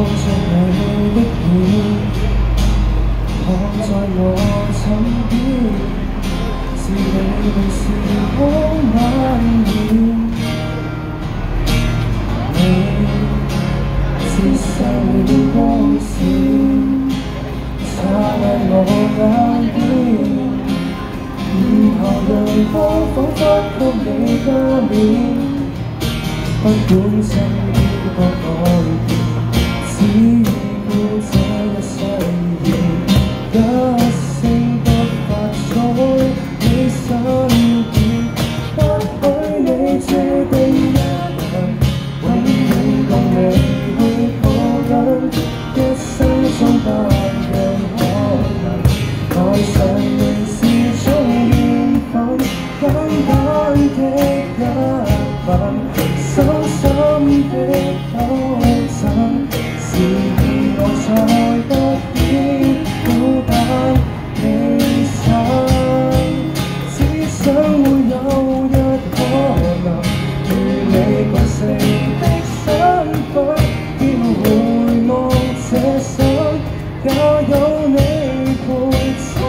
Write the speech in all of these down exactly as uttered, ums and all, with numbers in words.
着你的臉，躺在我枕邊，是你令時光蔓延。你接受了光線，灑喺我眼邊，然後陽光彷彿給你加冕。不管身邊多改變，只顧這一雙眼，一聲不發在你身邊。不許你注定一人，永遠共你去抱緊，一生中不讓可能愛上你是種緣分，簡單的一吻。深深的抱枕，是我再不必孤單犧牲。只想會有一可能，與你共成的身份，要回望這生，也有你陪襯，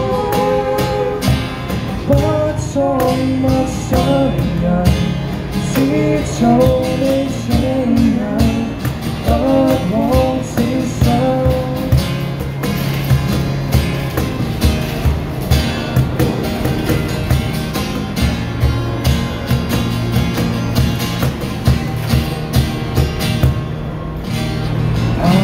不作陌生人。只做你情人，不枉此生。他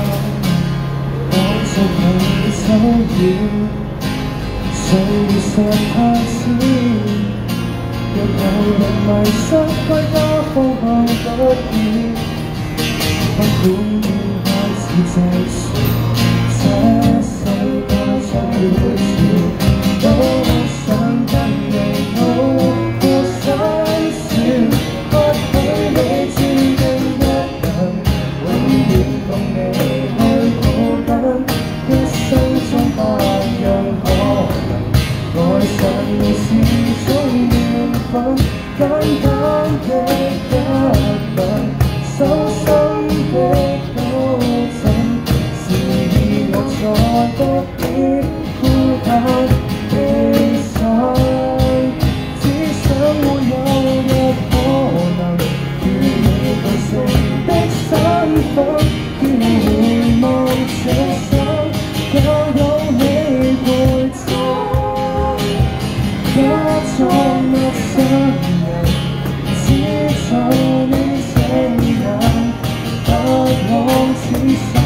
望着你走遠，歲月上太遲。若有人迷失，歸家方向不變，不管要開始這船，這世界將會轉，都想跟你好過新鮮。不許你注定一人，永遠共你去抱緊，一生中不讓可能愛上你是種緣分，簡單的一吻，深深的抱枕，是我再不必孤單犧牲。只想會有一可能，與你共成的身份，要回望這生，也有你陪襯。不作陌生人，只做你情人，不枉此生。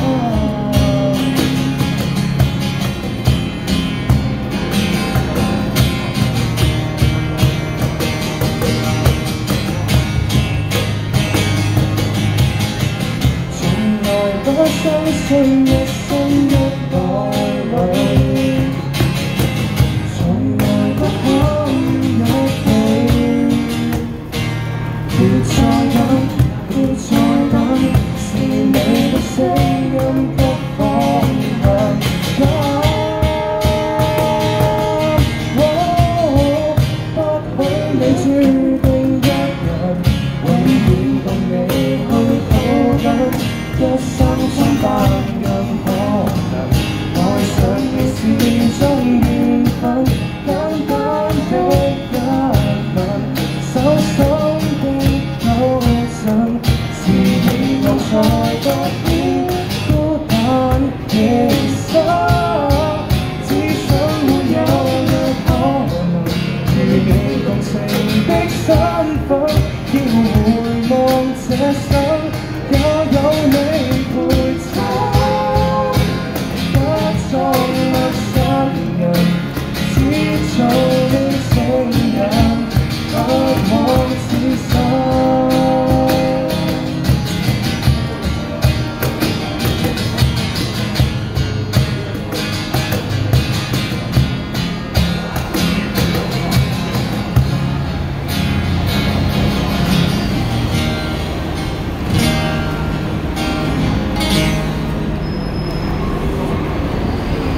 從來不相信一生一代裏，從來不肯有你。別再等，別再等，是你的聲音不放行。不許你注定一人，永遠共你去抱緊，一生中不讓可能愛上你是種緣分，簡單的一吻，手心的抱枕，是你我再不